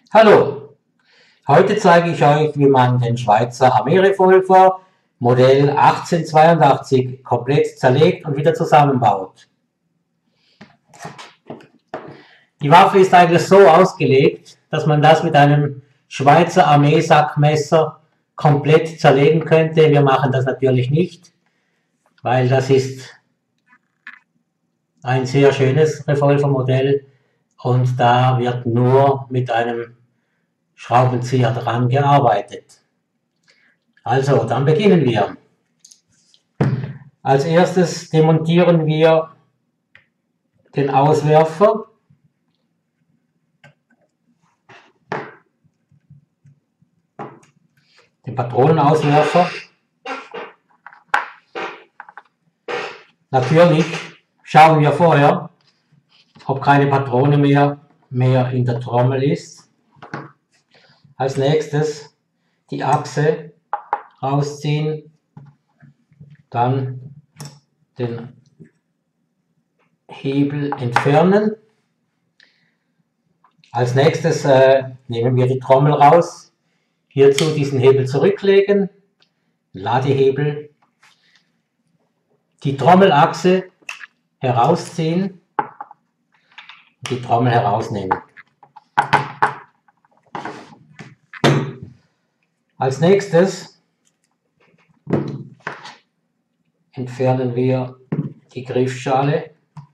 Hallo, heute zeige ich euch, wie man den Schweizer Armeerevolver Modell 1882 komplett zerlegt und wieder zusammenbaut. Die Waffe ist eigentlich so ausgelegt, dass man das mit einem Schweizer Armeesackmesser komplett zerlegen könnte. Wir machen das natürlich nicht, weil das ist ein sehr schönes Revolvermodell und da wird nur mit einem Schraubenzieher dran gearbeitet. Also, dann beginnen wir. Als erstes demontieren wir den Auswerfer. Den Patronenauswerfer. Natürlich schauen wir vorher, ob keine Patrone mehr in der Trommel ist. Als nächstes die Achse rausziehen, dann den Hebel entfernen. Als nächstes nehmen wir die Trommel raus, hierzu diesen Hebel zurücklegen, Ladehebel, die Trommelachse herausziehen und die Trommel herausnehmen. Als nächstes entfernen wir die Griffschale.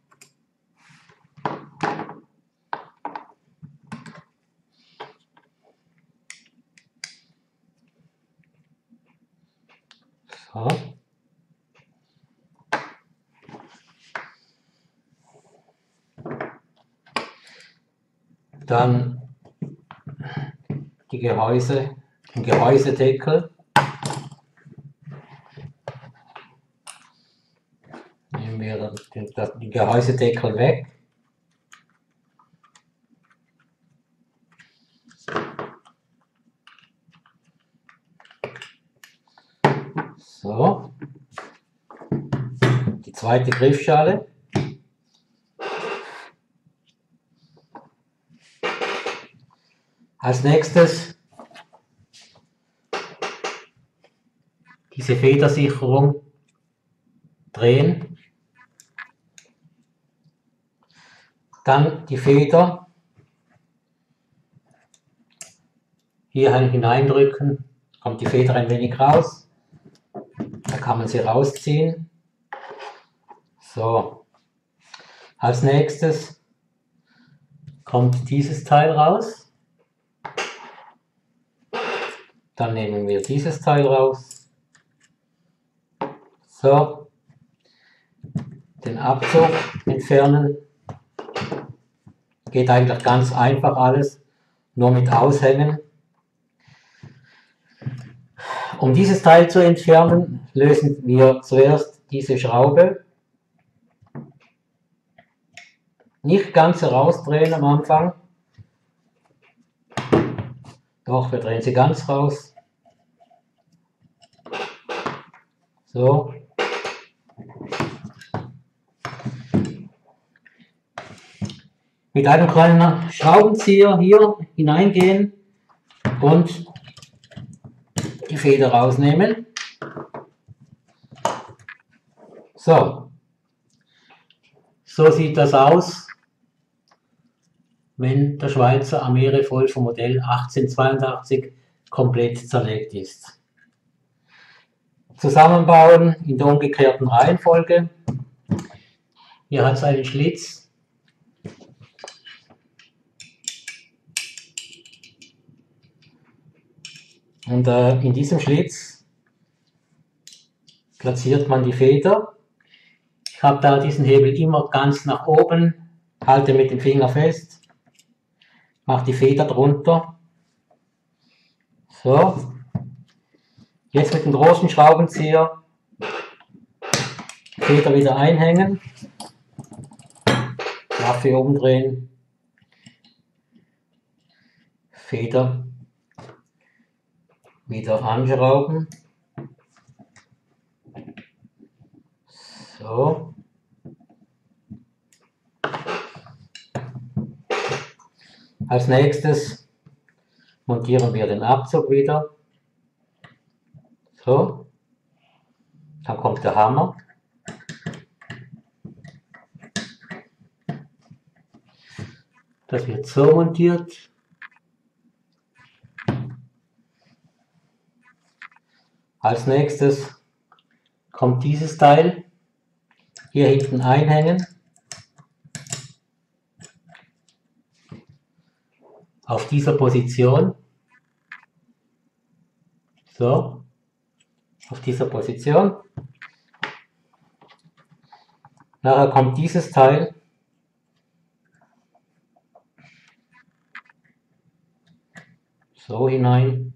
So. Dann die den Gehäusedeckel. Nehmen wir den Gehäusedeckel weg. So. Die zweite Griffschale. Als nächstes diese Federsicherung drehen. Dann die Feder hier hineindrücken, kommt die Feder ein wenig raus. Da kann man sie rausziehen. So. Als nächstes kommt dieses Teil raus. Dann nehmen wir dieses Teil raus. So. Den Abzug entfernen. Geht eigentlich ganz einfach alles, nur mit Aushängen. Um dieses Teil zu entfernen, lösen wir zuerst diese Schraube. Nicht ganz herausdrehen am Anfang. Doch, wir drehen sie ganz raus. So. Mit einem kleinen Schraubenzieher hier hineingehen und die Feder rausnehmen. So. So sieht das aus, wenn der Schweizer Armeerevolver Modell 1882 komplett zerlegt ist. Zusammenbauen in der umgekehrten Reihenfolge. Hier hat es einen Schlitz. Und in diesem Schlitz platziert man die Feder. Ich habe da diesen Hebel immer ganz nach oben, halte mit dem Finger fest, mache die Feder drunter. So. Jetzt mit dem großen Schraubenzieher Feder wieder einhängen, Waffe umdrehen, Feder wieder anschrauben. So. Als nächstes montieren wir den Abzug wieder. So, dann kommt der Hammer. Das wird so montiert. Als nächstes kommt dieses Teil hier hinten einhängen. Auf dieser Position. So, auf dieser Position. Nachher kommt dieses Teil so hinein.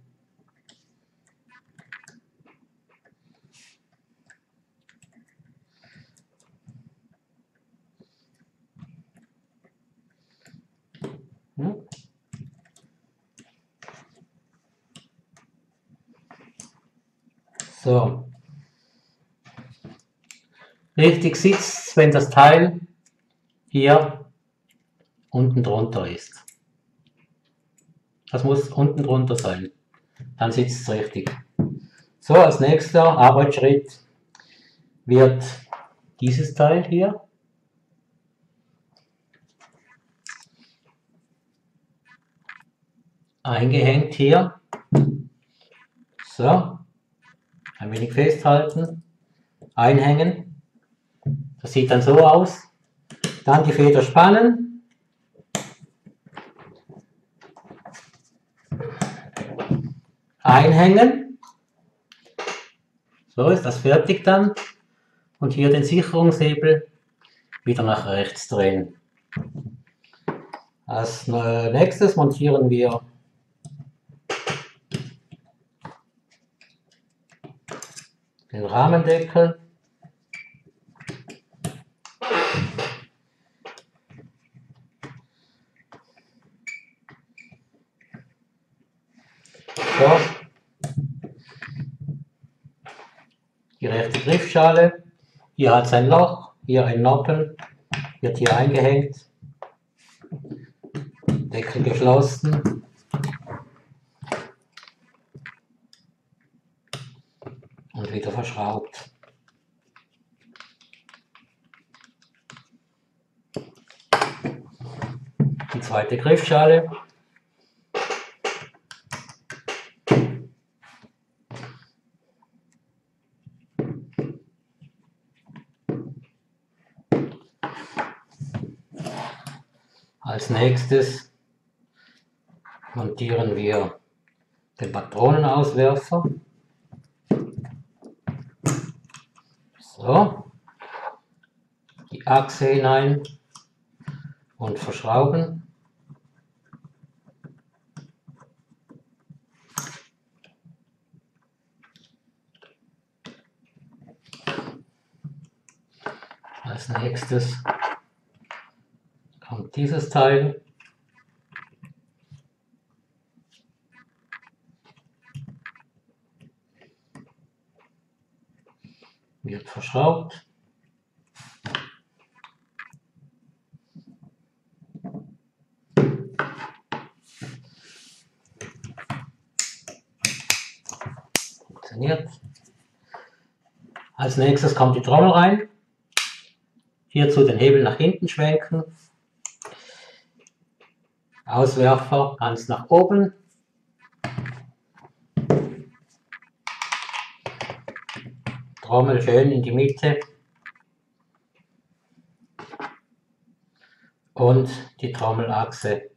So. Richtig sitzt, wenn das Teil hier unten drunter ist. Das muss unten drunter sein. Dann sitzt es richtig. So, als nächster Arbeitsschritt wird dieses Teil hier eingehängt hier. So, ein wenig festhalten, einhängen. Das sieht dann so aus. Dann die Feder spannen. Einhängen. So ist das fertig dann. Und hier den Sicherungshebel wieder nach rechts drehen. Als nächstes montieren wir den Rahmendeckel. So. Die rechte Griffschale. Hier hat es ein Loch, hier ein Noppen, wird hier eingehängt. Deckel geschlossen. Und wieder verschraubt. Die zweite Griffschale. Als nächstes montieren wir den Patronenauswerfer. So, die Achse hinein und verschrauben. Als nächstes kommt dieses Teil. Wird verschraubt. Funktioniert. Als nächstes kommt die Trommel rein. Hierzu den Hebel nach hinten schwenken. Auswerfer ganz nach oben. Trommel schön in die Mitte. Und die Trommelachse.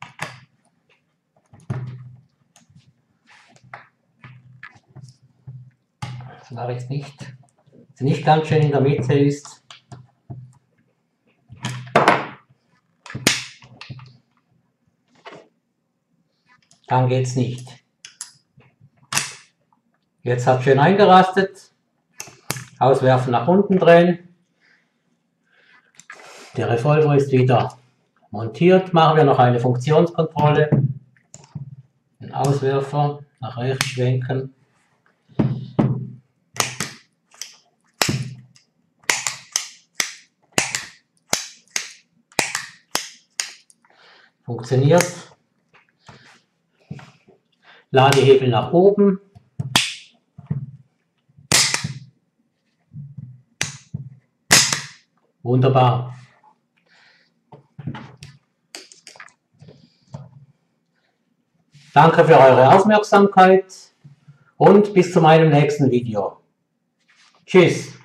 Das mache ich nicht. Wenn sie nicht ganz schön in der Mitte ist, dann geht es nicht. Jetzt hat es schön eingerastet. Auswerfen nach unten drehen. Der Revolver ist wieder montiert. Machen wir noch eine Funktionskontrolle. Den Auswerfer nach rechts schwenken. Funktioniert. Ladehebel nach oben. Wunderbar. Danke für eure Aufmerksamkeit und bis zu meinem nächsten Video. Tschüss.